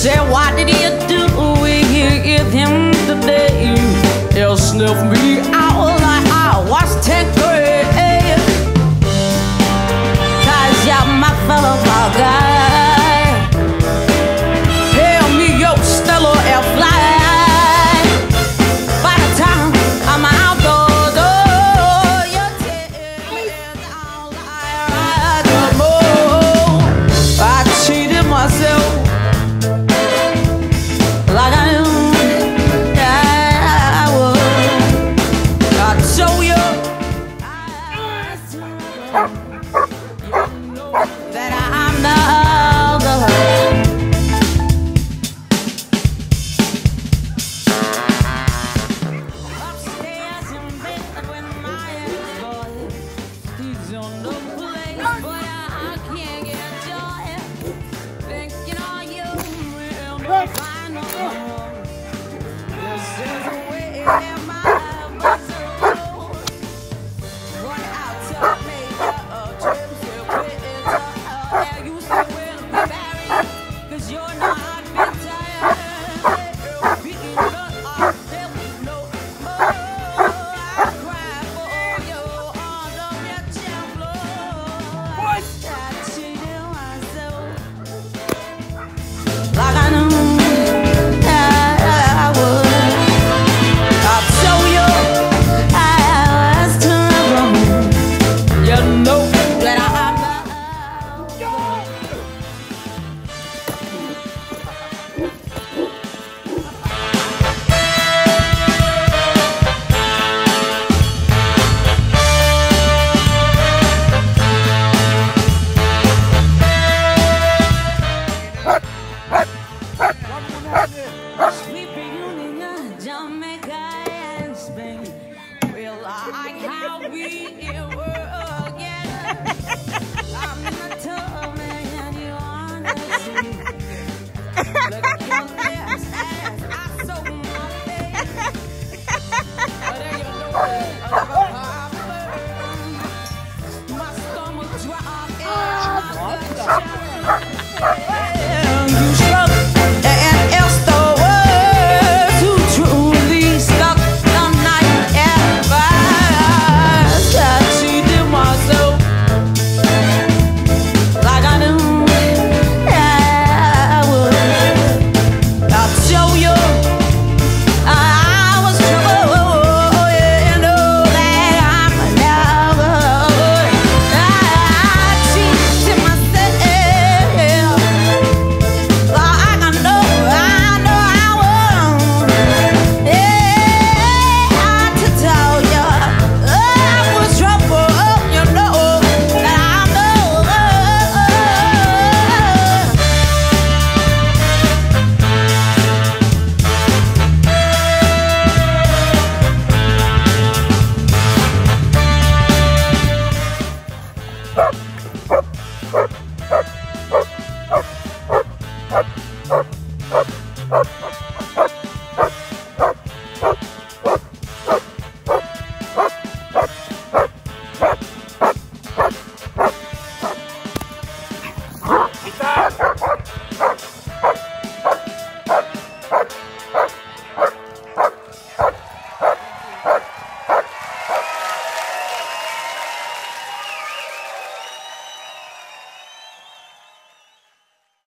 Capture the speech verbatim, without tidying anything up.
say, what did you do with him today? He'll sniff me out like I was ten grade. Cause you're my fellow guy. Hail me your stellar air fly. By the time I'm out the door, you tell me it's all I don't know. I cheated myself like I knew that I would. I told you I was you know that I'm not the hurt. Upstairs in bed with my ex-boy, he's on the place, but I can't get joy. Thinking on you will not find no more. This is a way in my muscle. Run out to make a trip to quit. Yeah, you still will be married, cause you're not retired. Speaking of our devil no more. I cry for you on the kitchen floor. I cheated myself like I knew that I would. I told you I was terrible. You know that I'm not. Sweet reunion, Jamaica and Spain. We like how we were again. I'm in the tub and you're on the sea. Look at your lips as I soak my face. But you know